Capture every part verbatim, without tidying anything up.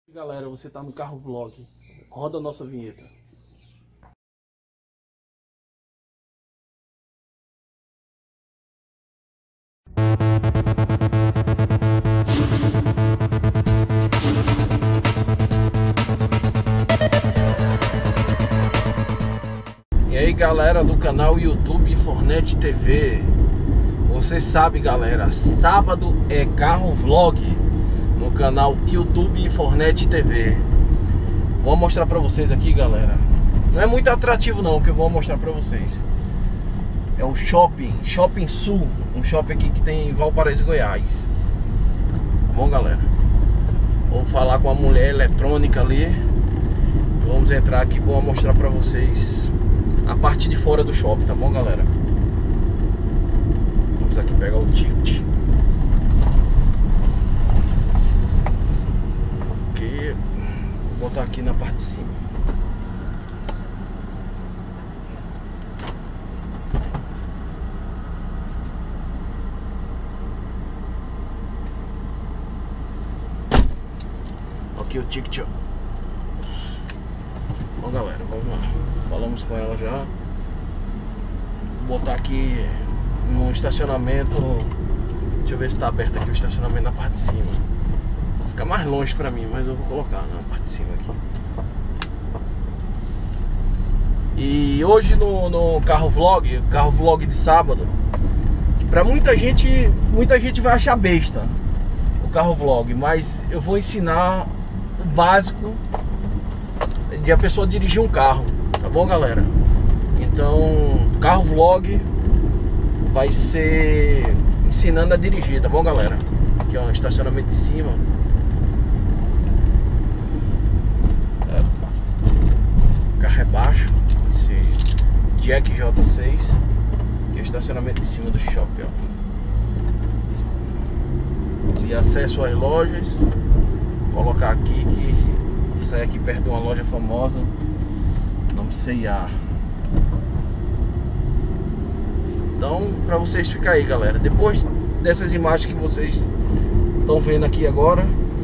Galera, você tá no carro vlog. Roda a nossa vinheta. E aí, galera do canal YouTube Fornet T V. Você sabe, galera, sábado é carro vlog no canal YouTube Fornet T V. Vou mostrar pra vocês aqui, galera. Não é muito atrativo não, o que eu vou mostrar pra vocês. É o shopping, Shopping Sul. Um shopping aqui que tem em Valparaíso, Goiás. Tá bom, galera? Vou falar com a mulher eletrônica ali. Vamos entrar aqui, vou mostrar pra vocês a parte de fora do shopping, tá bom, galera? Vamos aqui pegar o ticket. Ok. Vou botar aqui na parte de cima. Aqui o ticket, ó. Bom, galera, vamos lá. Falamos com ela já. Vou botar aqui no estacionamento. Deixa eu ver se tá aberto aqui o estacionamento na parte de cima. Fica mais longe pra mim, mas eu vou colocar na parte de cima aqui. E hoje no, no carro vlog, carro vlog de sábado, que pra muita gente, muita gente vai achar besta o carro vlog, mas eu vou ensinar o básico de a pessoa dirigir um carro, tá bom, galera? Então, carro vlog vai ser ensinando a dirigir, tá bom, galera? Aqui ó, estacionamento de cima. O carro é baixo, esse Jack J seis, que é o estacionamento de cima do shopping, ó. Ali acesso às lojas. Vou colocar aqui que sai aqui perto de uma loja famosa, nome C e A. Então, pra vocês ficar aí, galera, depois dessas imagens que vocês estão vendo aqui agora,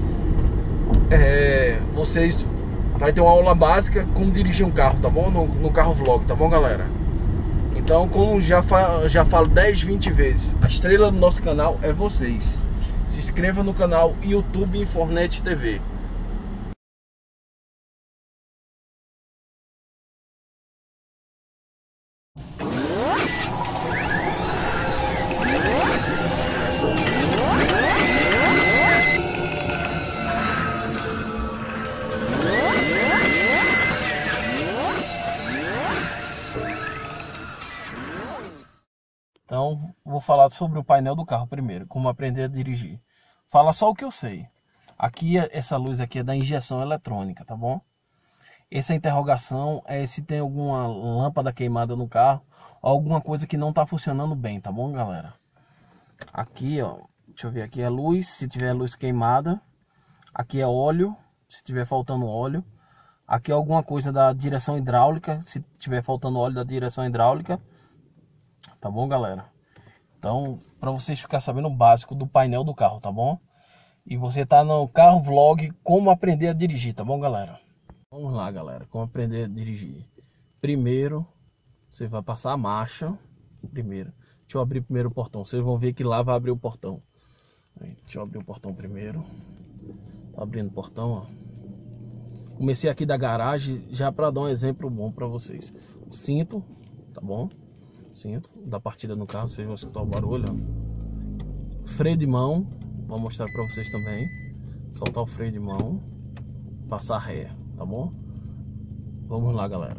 é, vocês vai ter uma aula básica como dirigir um carro, tá bom? No, no carro vlog, tá bom, galera? Então, como já, fa já falo dez, vinte vezes, a estrela do nosso canal é vocês. Se inscreva no canal YouTube Fornet T V. Então, vou falar sobre o painel do carro primeiro, como aprender a dirigir. Fala só o que eu sei. Aqui, essa luz aqui é da injeção eletrônica, tá bom? Essa interrogação é se tem alguma lâmpada queimada no carro, ou alguma coisa que não tá funcionando bem, tá bom, galera? Aqui, ó, deixa eu ver, aqui é luz, se tiver luz queimada. Aqui é óleo, se tiver faltando óleo. Aqui é alguma coisa da direção hidráulica, se tiver faltando óleo da direção hidráulica. Tá bom, galera? Então, para vocês ficarem sabendo o básico do painel do carro, tá bom? E você tá no carro vlog como aprender a dirigir, tá bom, galera? Vamos lá, galera, como aprender a dirigir. Primeiro, você vai passar a marcha. Primeiro, deixa eu abrir primeiro o portão. Vocês vão ver que lá vai abrir o portão. Aí, deixa eu abrir o portão primeiro. Tá abrindo o portão, ó. Comecei aqui da garagem já para dar um exemplo bom para vocês. O cinto, tá bom? Cinto da partida no carro, vocês vão escutar o barulho, ó. Freio de mão, vou mostrar para vocês também. Soltar o freio de mão, passar ré, tá bom? Vamos lá, galera.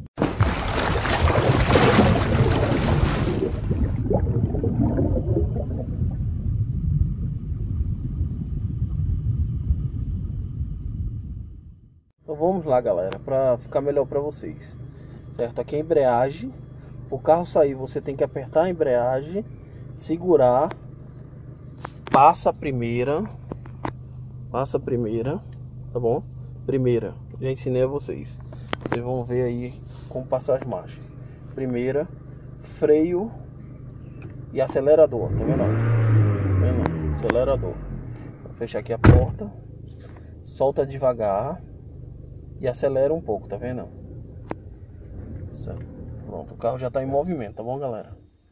Então vamos lá, galera, para ficar melhor para vocês, certo? Aqui é a embreagem. O carro sair, você tem que apertar a embreagem, segurar, passa a primeira, passa a primeira, tá bom? Primeira, já ensinei a vocês. Vocês vão ver aí como passar as marchas. Primeira, freio e acelerador, tá vendo? Tá vendo? Acelerador. Vou fechar aqui a porta. solta devagar e acelera um pouco, tá vendo? Certo. Pronto, o carro já tá em movimento, tá bom, galera?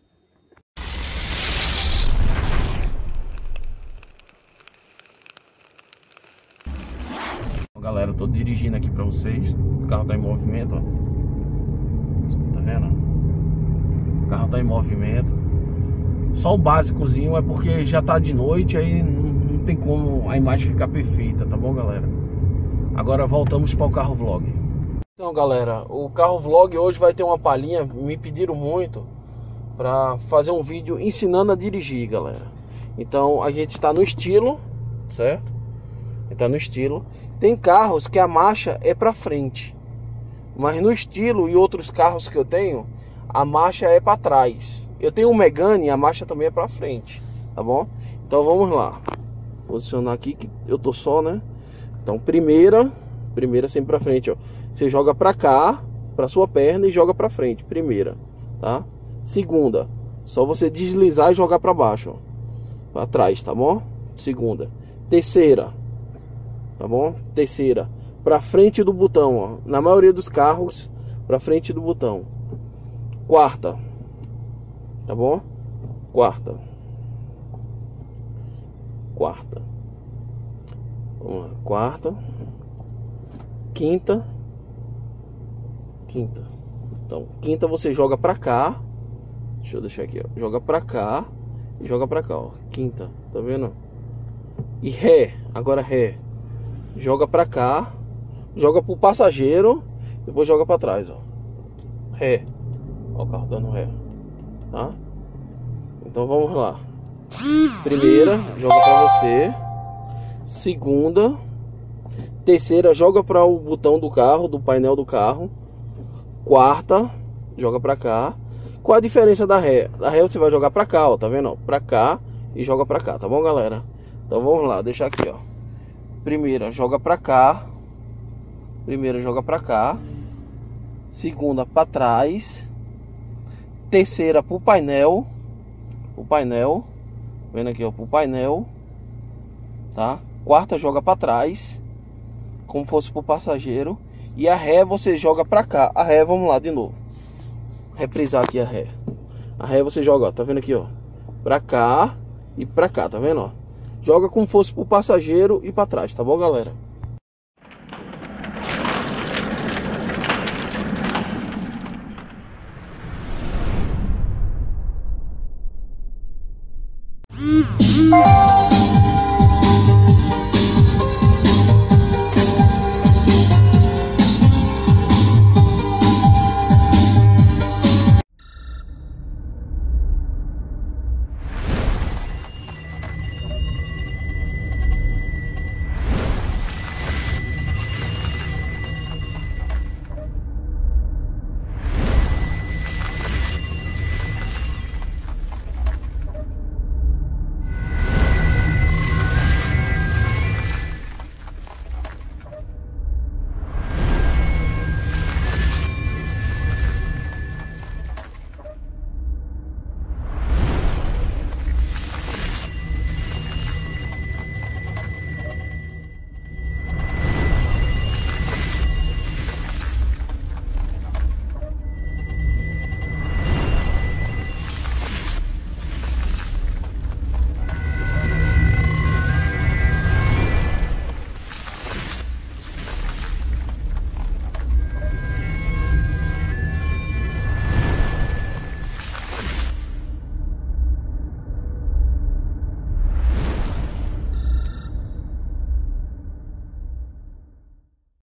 Galera, eu tô dirigindo aqui pra vocês. O carro tá em movimento, ó. Tá vendo? O carro tá em movimento. Só o básicozinho é porque já tá de noite, aí não, não tem como a imagem ficar perfeita, tá bom, galera? Agora voltamos para o carro vlog. Então, galera, o carro vlog hoje vai ter uma palhinha. Me pediram muito para fazer um vídeo ensinando a dirigir, galera. Então a gente tá no estilo, certo? Tá no estilo. Tem carros que a marcha é para frente, mas no estilo e outros carros que eu tenho, a marcha é para trás. Eu tenho um Megane e a marcha também é para frente, tá bom? Então vamos lá. Posicionar aqui que eu tô só, né? Então primeira, primeira sempre para frente, ó. Você joga para cá, para sua perna e joga para frente, primeira, tá? Segunda, só você deslizar e jogar para baixo, ó, para trás, tá bom? Segunda. Terceira, tá bom? Terceira, para frente do botão, ó. Na maioria dos carros, para frente do botão. Quarta, tá bom? Quarta. Quarta. Vamos lá. Quarta. Quinta. Quinta. Então, quinta você joga pra cá. Deixa eu deixar aqui, ó. Joga pra cá e joga pra cá, ó. Quinta, tá vendo? E ré, agora ré. Joga pra cá, joga pro passageiro, depois joga pra trás, ó. Ré. Ó o carro dando ré, tá? Então vamos lá. Primeira, joga pra você. Segunda. Terceira, joga para o botão do carro, do painel do carro. Quarta, joga pra cá. Qual a diferença da ré? Da ré você vai jogar pra cá, ó, tá vendo? Ó, pra cá e joga pra cá, tá bom, galera? Então vamos lá, deixar aqui, ó. Primeira, joga pra cá. Primeira, joga pra cá. Segunda, pra trás. Terceira, pro painel. O painel. Vendo aqui, ó, pro painel. Tá? Quarta, joga pra trás, como fosse pro passageiro. E a ré você joga pra cá. A ré, vamos lá de novo. Reprisar aqui a ré. A ré você joga, ó, tá vendo aqui, ó, pra cá e pra cá, tá vendo, ó? Joga como fosse pro passageiro e pra trás, tá bom, galera?